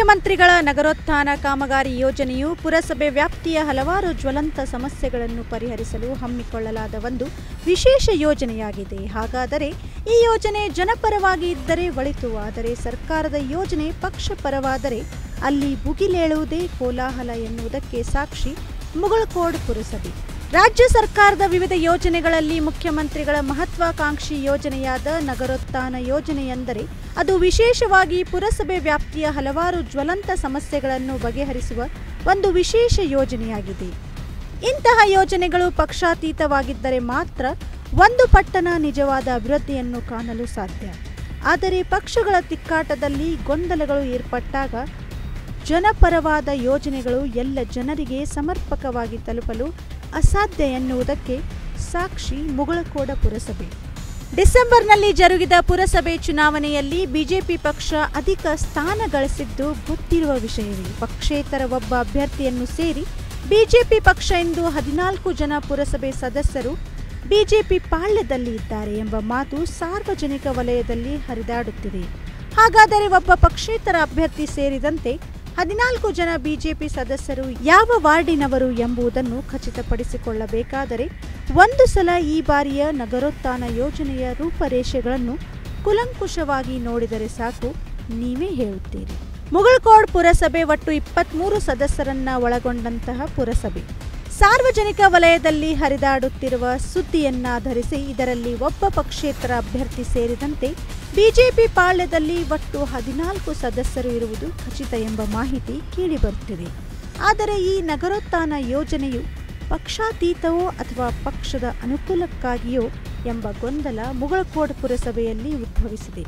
ಮುಖ್ಯಮಂತ್ರಿಗಳ ನಗರೋತ್ಥಾನ ಕಾಮಗಾರಿ ಯೋಜನೆಯು ಪುರಸಭೆ ವ್ಯಾಪ್ತಿಯ ಹಲವಾರು ಜ್ವಲಂತ ಸಮಸ್ಯೆಗಳನ್ನು ಪರಿಹರಿಸಲು ಹಮ್ಮಿಕೊಳ್ಳಲಾದ ಒಂದು ವಿಶೇಷ ಯೋಜನೆಯಾಗಿದೆ. ಹಾಗಾದರೆ ಈ ಯೋಜನೆ ಜನಪರವಾಗಿ ಇದ್ದರೆ ಒಳಿತು, ಆದರೆ ಸರ್ಕಾರದ ಯೋಜನೆ ಪಕ್ಷಪರವಾದರೆ ಅಲ್ಲಿ ಭುಗಿಲೇಳುವುದೇ ಕೋಲಾಹಲ ಎನ್ನುವುದಕ್ಕೆ ಸಾಕ್ಷಿ ಮುಗಳಖೋಡ್ ಪುರಸಭೆ. ರಾಜ್ಯ ಸರ್ಕಾರದ ವಿವಿಧ ಯೋಜನೆಗಳಲ್ಲಿ ಮುಖ್ಯಮಂತ್ರಿಗಳ ಮಹತ್ವಾಕಾಂಕ್ಷಿ ಯೋಜನೆಯಾದ ನಗರೋತ್ಥಾನ ಯೋಜನೆ ಎಂದರೆ ಅದು ವಿಶೇಷವಾಗಿ ಪುರಸಭೆ ವ್ಯಾಪ್ತಿಯ ಹಲವಾರು ಜ್ವಲಂತ ಸಮಸ್ಯೆಗಳನ್ನು ಬಗೆಹರಿಸುವ ಒಂದು ವಿಶೇಷ ಯೋಜನೆಯಾಗಿದೆ. ಇಂತಹ ಯೋಜನೆಗಳು ಪಕ್ಷಾತೀತವಾಗಿದ್ದರೆ ಮಾತ್ರ ಒಂದು ಪಟ್ಟಣ ನಿಜವಾದ ಅಭಿವೃದ್ಧಿಯನ್ನು ಕಾಣಲು ಸಾಧ್ಯ. ಆದರೆ ಪಕ್ಷಗಳ ತಿಕ್ಕಾಟದಲ್ಲಿ ಗೊಂದಲಗಳು ಏರ್ಪಟ್ಟಾಗ ಜನಪರವಾದ ಯೋಜನೆಗಳು ಎಲ್ಲ ಜನರಿಗೆ ಸಮರ್ಪಕವಾಗಿ ತಲುಪಲು ಅಸಾಧ್ಯ ಎನ್ನುವುದಕ್ಕೆ ಸಾಕ್ಷಿ ಮುಗಳಖೋಡ ಪುರಸಭೆ. ಡಿಸೆಂಬರ್ನಲ್ಲಿ ಜರುಗಿದ ಪುರಸಭೆ ಚುನಾವಣೆಯಲ್ಲಿ ಬಿಜೆಪಿ ಪಕ್ಷ ಅಧಿಕ ಸ್ಥಾನ ಗಳಿಸಿದ್ದು ಗೊತ್ತಿರುವ ವಿಷಯವೇ. ಪಕ್ಷೇತರ ಒಬ್ಬ ಅಭ್ಯರ್ಥಿಯನ್ನು ಸೇರಿ ಬಿಜೆಪಿ ಪಕ್ಷ ಇಂದು 14 ಜನ ಪುರಸಭೆ ಸದಸ್ಯರು ಬಿಜೆಪಿ ಪಾಳ್ಯದಲ್ಲಿ ಇದ್ದಾರೆ ಎಂಬ ಮಾತು ಸಾರ್ವಜನಿಕ ವಲಯದಲ್ಲಿ ಹರಿದಾಡುತ್ತಿದೆ. ಹಾಗಾದರೆ ಒಬ್ಬ ಪಕ್ಷೇತರ ಅಭ್ಯರ್ಥಿ ಸೇರಿದಂತೆ 14 ಜನ ಬಿಜೆಪಿ ಸದಸ್ಯರು ಯಾವ ವಾರ್ಡಿನವರು ಎಂಬುದನ್ನು ಖಚಿತಪಡಿಸಿಕೊಳ್ಳಬೇಕಾದರೆ ಒಂದು ಸಲ ಈ ಬಾರಿಯ ನಗರೋತ್ಥಾನ ಯೋಜನೆಯ ರೂಪರೇಷೆಗಳನ್ನು ಕುಲಂಕುಷವಾಗಿ ನೋಡಿದರೆ ಸಾಕು, ನೀವೇ ಹೇಳುತ್ತೀರಿ. ಮುಗಳಖೋಡ್ ಪುರಸಭೆ ಒಟ್ಟು 23 ಸದಸ್ಯರನ್ನ ಒಳಗೊಂಡಂತಹ ಪುರಸಭೆ. ಸಾರ್ವಜನಿಕ ವಲಯದಲ್ಲಿ ಹರಿದಾಡುತ್ತಿರುವ ಸುದ್ದಿಯನ್ನಾಧರಿಸಿ ಇದರಲ್ಲಿ ಒಬ್ಬ ಪಕ್ಷೇತರ ಅಭ್ಯರ್ಥಿ ಸೇರಿದಂತೆ ಬಿಜೆಪಿ ಪಾಳ್ಯದಲ್ಲಿ ಒಟ್ಟು 14 ಸದಸ್ಯರು ಇರುವುದು ಖಚಿತ ಎಂಬ ಮಾಹಿತಿ ಕೇಳಿಬರುತ್ತಿದೆ. ಆದರೆ ಈ ನಗರೋತ್ಥಾನ ಯೋಜನೆಯು ಪಕ್ಷಾತೀತವೋ ಅಥವಾ ಪಕ್ಷದ ಅನುಕೂಲಕ್ಕಾಗಿಯೋ ಎಂಬ ಗೊಂದಲ ಮುಗಳಖೋಡ್ ಪುರಸಭೆಯಲ್ಲಿ ಉದ್ಭವಿಸಿದೆ.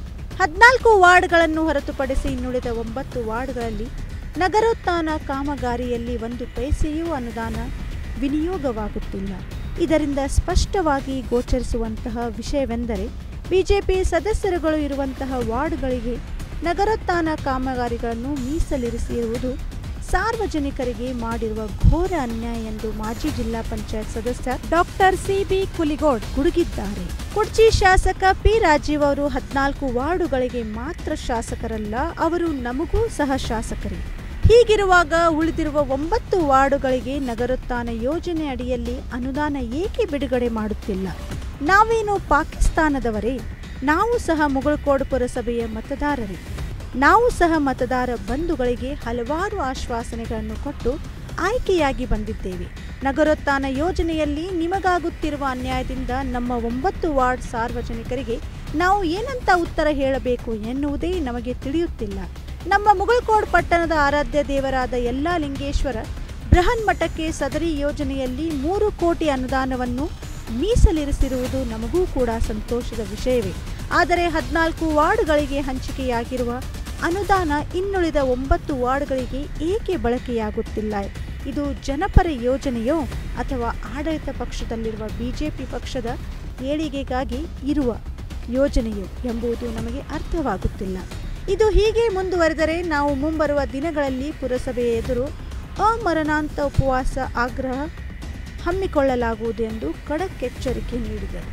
14 ವಾರ್ಡ್ಗಳನ್ನು ಹೊರತುಪಡಿಸಿ ಇನ್ನುಳಿದ 9 ವಾರ್ಡ್ಗಳಲ್ಲಿ ನಗರೋತ್ಥಾನ ಕಾಮಗಾರಿಯಲ್ಲಿ 1 ಪೈಸೆಯೂ ಅನುದಾನ ವಿನಿಯೋಗವಾಗುತ್ತಿಲ್ಲ. ಇದರಿಂದ ಸ್ಪಷ್ಟವಾಗಿ ಗೋಚರಿಸುವಂತಹ ವಿಷಯವೆಂದರೆ ಬಿಜೆಪಿ ಸದಸ್ಯರುಗಳು ಇರುವಂತಹ ವಾರ್ಡ್ಗಳಿಗೆ ನಗರೋತ್ಥಾನ ಕಾಮಗಾರಿಗಳನ್ನು ಮೀಸಲಿರಿಸಿರುವುದು ಸಾರ್ವಜನಿಕರಿಗೆ ಮಾಡಿರುವ ಘೋರ ಅನ್ಯಾಯ ಎಂದು ಮಾಜಿ ಜಿಲ್ಲಾ ಪಂಚಾಯತ್ ಸದಸ್ಯ ಡಾಕ್ಟರ್ ಸಿಬಿ ಕುಲಿಗೋಡ್ ಗುಡುಗಿದ್ದಾರೆ. ಕುಡ್ಚಿ ಶಾಸಕ ಪಿ ರಾಜೀವ್ ಅವರು 14 ವಾರ್ಡುಗಳಿಗೆ ಮಾತ್ರ ಶಾಸಕರಲ್ಲ, ಅವರು ನಮಗೂ ಸಹ ಶಾಸಕರೇ. ಹೀಗಿರುವಾಗ ಉಳಿದಿರುವ 9 ವಾರ್ಡುಗಳಿಗೆ ನಗರೋತ್ಥಾನ ಯೋಜನೆ ಅಡಿಯಲ್ಲಿ ಅನುದಾನ ಏಕೆ ಬಿಡುಗಡೆ ಮಾಡುತ್ತಿಲ್ಲ? ನಾವೇನು ಪಾಕಿಸ್ತಾನದವರೇ? ನಾವು ಸಹ ಮುಗಳಖೋಡ್ ಪುರಸಭೆಯ ಮತದಾರರೇ. ನಾವು ಸಹ ಮತದಾರ ಬಂಧುಗಳಿಗೆ ಹಲವಾರು ಆಶ್ವಾಸನೆಗಳನ್ನು ಕೊಟ್ಟು ಆಯ್ಕೆಯಾಗಿ ಬಂದಿದ್ದೇವೆ. ನಗರೋತ್ಥಾನ ಯೋಜನೆಯಲ್ಲಿ ನಿಮಗಾಗುತ್ತಿರುವ ಅನ್ಯಾಯದಿಂದ ನಮ್ಮ 9 ವಾರ್ಡ್ ಸಾರ್ವಜನಿಕರಿಗೆ ನಾವು ಏನಂತ ಉತ್ತರ ಹೇಳಬೇಕು ಎನ್ನುವುದೇ ನಮಗೆ ತಿಳಿಯುತ್ತಿಲ್ಲ. ನಮ್ಮ ಮುಗಳಖೋಡ್ ಪಟ್ಟಣದ ಆರಾಧ್ಯ ದೇವರಾದ ಯಲ್ಲಾಲಿಂಗೇಶ್ವರ ಬೃಹನ್ಮಠಕ್ಕೆ ಸದರಿ ಯೋಜನೆಯಲ್ಲಿ 3 ಕೋಟಿ ಅನುದಾನವನ್ನು ಮೀಸಲಿರಿಸಿರುವುದು ನಮಗೂ ಕೂಡ ಸಂತೋಷದ ವಿಷಯವೇ. ಆದರೆ 14 ವಾರ್ಡ್ಗಳಿಗೆ ಹಂಚಿಕೆಯಾಗಿರುವ ಅನುದಾನ ಇನ್ನುಳಿದ 9 ವಾರ್ಡ್ಗಳಿಗೆ ಏಕೆ ಬಳಕೆಯಾಗುತ್ತಿಲ್ಲ? ಇದು ಜನಪರ ಯೋಜನೆಯೋ ಅಥವಾ ಆಡಳಿತ ಪಕ್ಷದಲ್ಲಿರುವ ಬಿಜೆಪಿ ಪಕ್ಷದ ಏಳಿಗೆಗಾಗಿ ಇರುವ ಯೋಜನೆಯೋ ಎಂಬುದು ನಮಗೆ ಅರ್ಥವಾಗುತ್ತಿಲ್ಲ. ಇದು ಹೀಗೆ ಮುಂದುವರೆದರೆ ನಾವು ಮುಂಬರುವ ದಿನಗಳಲ್ಲಿ ಪುರಸಭೆಯ ಎದುರು ಅಮರಣಾಂತ ಉಪವಾಸ ಆಗ್ರಹ ಹಮ್ಮಿಕೊಳ್ಳಲಾಗುವುದು ಎಂದು ಖಡಕ್ ಎಚ್ಚರಿಕೆ ನೀಡಿದರು.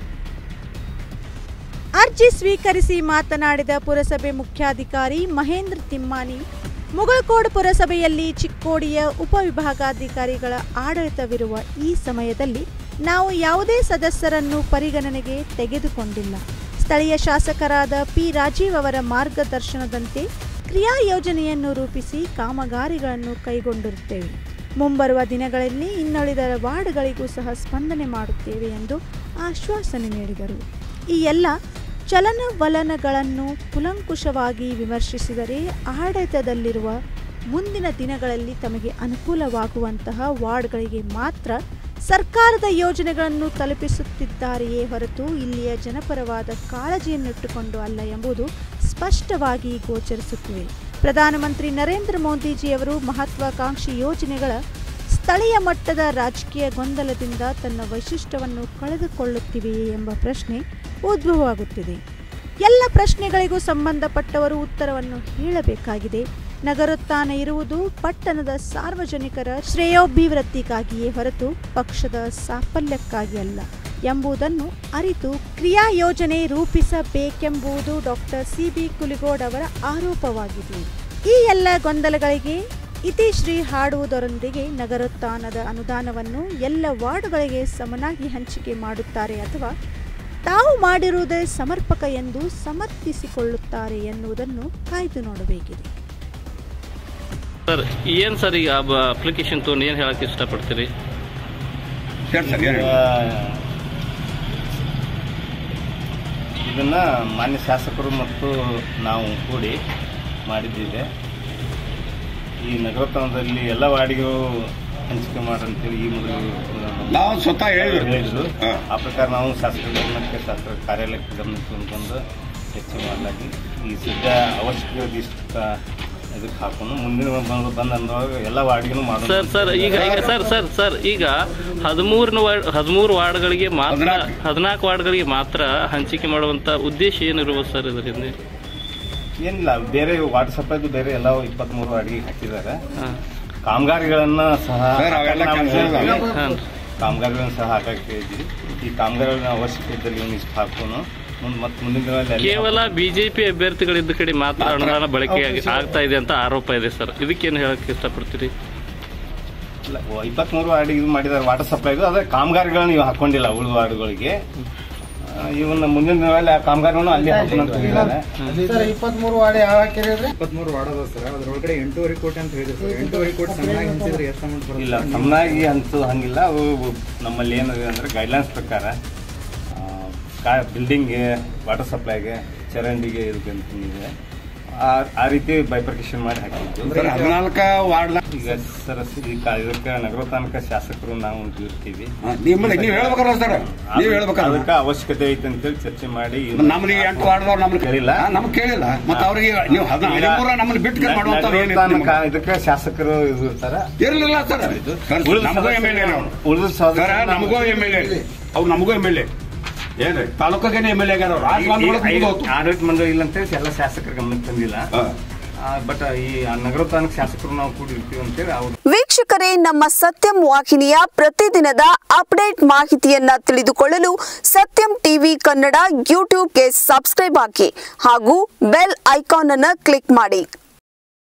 ಅರ್ಜಿ ಸ್ವೀಕರಿಸಿ ಮಾತನಾಡಿದ ಪುರಸಭೆ ಮುಖ್ಯಾಧಿಕಾರಿ ಮಹೇಂದ್ರ ತಿಮ್ಮಾನಿ, ಮುಗಳಖೋಡ್ ಪುರಸಭೆಯಲ್ಲಿ ಚಿಕ್ಕೋಡಿಯ ಉಪವಿಭಾಗಾಧಿಕಾರಿಗಳ ಆಡಳಿತವಿರುವ ಈ ಸಮಯದಲ್ಲಿ ನಾವು ಯಾವುದೇ ಸದಸ್ಯರನ್ನು ಪರಿಗಣನೆಗೆ ತೆಗೆದುಕೊಂಡಿಲ್ಲ. ಸ್ಥಳೀಯ ಶಾಸಕರಾದ ಪಿ ರಾಜೀವ್ ಅವರ ಮಾರ್ಗದರ್ಶನದಂತೆ ಕ್ರಿಯಾ ಯೋಜನೆಯನ್ನು ರೂಪಿಸಿ ಕಾಮಗಾರಿಗಳನ್ನು ಕೈಗೊಂಡಿರುತ್ತೇವೆ. ಮುಂಬರುವ ದಿನಗಳಲ್ಲಿ ಇನ್ನುಳಿದ ವಾರ್ಡ್ಗಳಿಗೂ ಸಹ ಸ್ಪಂದನೆ ಮಾಡುತ್ತೇವೆ ಎಂದು ಆಶ್ವಾಸನೆ ನೀಡಿದರು. ಈ ಎಲ್ಲ ಚಲನವಲನಗಳನ್ನು ಕುಲಂಕುಷವಾಗಿ ವಿಮರ್ಶಿಸಿದರೆ ಆಡಳಿತದಲ್ಲಿರುವ ಮುಂದಿನ ದಿನಗಳಲ್ಲಿ ತಮಗೆ ಅನುಕೂಲವಾಗುವಂತಹ ವಾರ್ಡ್ಗಳಿಗೆ ಮಾತ್ರ ಸರ್ಕಾರದ ಯೋಜನೆಗಳನ್ನು ತಲುಪಿಸುತ್ತಿದ್ದಾರೆಯೇ ಹೊರತು ಇಲ್ಲಿಯ ಜನಪರವಾದ ಕಾಳಜಿಯನ್ನಿಟ್ಟುಕೊಂಡು ಅಲ್ಲ ಎಂಬುದು ಸ್ಪಷ್ಟವಾಗಿ ಗೋಚರಿಸುತ್ತಿವೆ. ಪ್ರಧಾನಮಂತ್ರಿ ನರೇಂದ್ರ ಮೋದಿಜಿಯವರು ಮಹತ್ವಾಕಾಂಕ್ಷಿ ಯೋಜನೆಗಳ ಸ್ಥಳೀಯ ಮಟ್ಟದ ರಾಜಕೀಯ ಗೊಂದಲದಿಂದ ತನ್ನ ವೈಶಿಷ್ಟ್ಯವನ್ನು ಕಳೆದುಕೊಳ್ಳುತ್ತಿವೆಯೇ ಎಂಬ ಪ್ರಶ್ನೆ ಉದ್ಭವವಾಗುತ್ತಿದೆ. ಎಲ್ಲ ಪ್ರಶ್ನೆಗಳಿಗೂ ಸಂಬಂಧಪಟ್ಟವರು ಉತ್ತರವನ್ನು ಹೇಳಬೇಕಾಗಿದೆ. ನಗರೋತ್ಥಾನ ಇರುವುದು ಪಟ್ಟಣದ ಸಾರ್ವಜನಿಕರ ಶ್ರೇಯೋಭಿವೃದ್ಧಿಗಾಗಿಯೇ ಹೊರತು ಪಕ್ಷದ ಸಾಫಲ್ಯಕ್ಕಾಗಿ ಅಲ್ಲ ಎಂಬುದನ್ನು ಅರಿತು ಕ್ರಿಯಾ ಯೋಜನೆ ರೂಪಿಸಬೇಕೆಂಬುದು ಡಾಕ್ಟರ್ ಸಿಬಿ ಕುಲಿಗೋಡ್ ಅವರ ಆರೋಪವಾಗಿದೆ. ಈ ಎಲ್ಲ ಗೊಂದಲಗಳಿಗೆ ಇತಿಶ್ರೀ ಹಾಡುವುದರೊಂದಿಗೆ ನಗರೋತ್ಥಾನದ ಅನುದಾನವನ್ನು ಎಲ್ಲ ವಾರ್ಡ್ಗಳಿಗೆ ಸಮನಾಗಿ ಹಂಚಿಕೆ ಮಾಡುತ್ತಾರೆ ಅಥವಾ ತಾವು ಮಾಡಿರುವುದೇ ಸಮರ್ಪಕ ಎಂದು ಸಮರ್ಥಿಸಿಕೊಳ್ಳುತ್ತಾರೆ ಎನ್ನುವುದನ್ನು ಕಾಯ್ದು ನೋಡಬೇಕಿದೆ. ಸರ್ ಏನು ಸರ್ ಈಗ ಅಪ್ಲಿಕೇಶನ್ ತೊಗೊಂಡು ಏನು ಹೇಳಕ್ಕೆ ಇಷ್ಟಪಡ್ತೀರಿ? ಇದನ್ನು ಮಾನ್ಯ ಶಾಸಕರು ಮತ್ತು ನಾವು ಕೂಡಿ ಮಾಡಿದ್ದೇವೆ. ಈ ನಗರೋತ್ಥಾನದಲ್ಲಿ ಎಲ್ಲ ವಾರ್ಡಿಗೂ ಹಂಚಿಕೆ ಮಾಡಂತೇಳಿ ಈ ಮೊದಲು ನಾವು ಸ್ವತಃ ಹೇಳಿದ್ರು. ಆ ಪ್ರಕಾರ ನಾವು ಶಾಸಕರ ಗಮನಕ್ಕೆ ಶಾಸಕರ ಕಾರ್ಯಾಲಯಕ್ಕೆ ಗಮನಕ್ಕೆ ತಂದು ಹೆಚ್ಚು ಮಾಡಲಾಗಿ ಈ ಸದ್ಯ ಅವಶ್ಯಕ ಇದಕ್ಕೆ ಹಾಕೊಂಡು ಮುಂದಿನ ಬಂದಾಗ ಎಲ್ಲ ವಾರ್ಡ್ಗೂ ಮಾಡೋದು. ಸರ್ ಈಗ 13 ವಾರ್ಡ್ಗಳಿಗೆ ಮಾತ್ರ 14 ವಾರ್ಡ್ಗಳಿಗೆ ಮಾತ್ರ ಹಂಚಿಕೆ ಮಾಡುವಂತ ಉದ್ದೇಶ ಏನಿರ್ಬೋದು ಸರ್ ಇದರಿಂದ? ಏನಿಲ್ಲ, ಬೇರೆ ವಾಟರ್ ಸಪ್ಲೈದು ಬೇರೆ ಎಲ್ಲ 23 ವಾರ್ಡ್ಗೆ ಹಾಕಿದ್ದಾರೆ. ಕಾಮಗಾರಿಗಳನ್ನ ಸಹ ಹಾಕಕ್ಕೆ ಇದ್ವಿ. ಈ ಕಾಮಗಾರಿಗಳನ್ನ ಅವಶ್ಯಕತೆ ಇದ್ದಲ್ಲಿ ಇಷ್ಟು ಹಾಕೋನು ಮುಂದಿನ ಕೇವಲ ಬಿಜೆಪಿ ಅಭ್ಯರ್ಥಿಗಳಿದ್ದ ಕಡೆ ಮಾತ್ರ ಅನುದಾನ ಬಳಕೆ ಆಗ್ತಾ ಇದೆ ಅಂತ ಆರೋಪ ಇದೆ ಸರ್. ಇದಕ್ಕೇನು ಹೇಳಕ್ಕೆ ಇಷ್ಟಪಡ್ತೀರಿ? 23 ವಾರ್ಡಿಗೆ ಇದು ಮಾಡಿದ್ದಾರೆ ವಾಟರ್ ಸಪ್ಲೈದು, ಅದೇ ಕಾಮಗಾರಿಗಳನ್ನ ನೀವು ಹಾಕೊಂಡಿಲ್ಲ ಉಳಿದ ವಾರ್ಡ್ಗಳಿಗೆ. ಇವನ್ನ ಮುಂದಿನ ದಿನಗಳಲ್ಲಿ ಆ ಕಾಮಗಾರಿಗಳನ್ನು ಅಲ್ಲಿ ಹಾಕೊಂಡು 23 ವಾರ್ಡ್ ಯಾವ ಹಾಕಿರಿ? 23 ವಾರ್ಡ್ ಅದ ಸರ್. ಅದ್ರೊಳಗಡೆ 8.5 ಕೋಟಿ ಅಂತ ಹೇಳಿದ್ರು ಸರ್. 8.5 ಕೋಟಿ ಸಮನಾಗಿ ಹಂಚಿದ್ರೆ ಎಷ್ಟು ಅಮೌಂಟ್ ಬರುತ್ತೆ? ಇಲ್ಲ, ಸಮನಾಗಿ ಹಂಚು ಹಂಗಿಲ್ಲ. ಅವು ನಮ್ಮಲ್ಲಿ ಏನಿದೆ ಅಂದ್ರೆ ಗೈಡ್ಲೈನ್ಸ್ ಪ್ರಕಾರ ಬಿಲ್ಡಿಂಗ್ಗೆ, ವಾಟರ್ ಸಪ್ಲೈಗೆ, ಚರಂಡಿಗೆ ಇದಕ್ಕೆ ಆ ರೀತಿ ಬೈಫರ್ಕೇಶನ್ ಮಾಡಿ ಹಾಕಿದ್ದು. 14 ವಾರ್ಡ್ ಈಗ ಸರ್ ಇದಕ್ಕೆ ನಗರೋತ್ಥಾನಕ ಶಾಸಕರು ನಾವು ಇರ್ತೀವಿ. ಅದಕ್ಕೆ ಅವಶ್ಯಕತೆ ಐತೆ ಅಂತೇಳಿ ಚರ್ಚೆ ಮಾಡಿ ನಮ್ಗೆ 8 ವಾರ್ಡ್ದವ್ರು ನಮ್ಗೆ ಕೇಳಿಲ್ಲ, ನಮ್ಗೆ ಕೇಳಿಲ್ಲ. ಮತ್ತೆ ಅವ್ರಿಗೆ ನೀವು 13 ನಮ್ಮನ್ನು ಬಿಟ್ಟು ಇದಕ್ಕೆ ಶಾಸಕರು ಇದು ಇರ್ತಾರ ಇರಲಿಲ್ಲ ಸರ್. ನಮಗೂ MLA ನಮಗೂ MLA ಅವ್ರು ನಮಗೂ MLA ಏನ್ರಿ ತಾಲೂಕಿಗೆ MLA ಆಗ್ಯಾರ. ಆಡಳಿತ ಮಂಡಳಿ ಇಲ್ಲ ಅಂತೇಳಿ ಎಲ್ಲ ಶಾಸಕರ ಗಮನಕ್ಕೆ ತಂದಿಲ್ಲ. ಬಟ್ ಈ ನಗರೋತ್ಥಾನಕ ಶಾಸಕರು ನಾವು ಕೂಡಿರ್ತೀವಿ ಅಂತೇಳಿ ಅವರು. ವೀಕ್ಷಕರೇ, ನಮ್ಮ ಸತ್ಯಂ ವಾಹಿನಿಯ ಪ್ರತಿದಿನದ ಅಪ್ಡೇಟ್ ಮಾಹಿತಿಯನ್ನ ತಿಳಿದುಕೊಳ್ಳಲು ಸತ್ಯಂ ಟಿವಿ ಕನ್ನಡ ಯೂಟ್ಯೂಬ್ಗೆ ಸಬ್ಸ್ಕ್ರೈಬ್ ಆಗಿ ಹಾಗೂ ಬೆಲ್ ಐಕಾನ್ ಅನ್ನು ಕ್ಲಿಕ್ ಮಾಡಿ.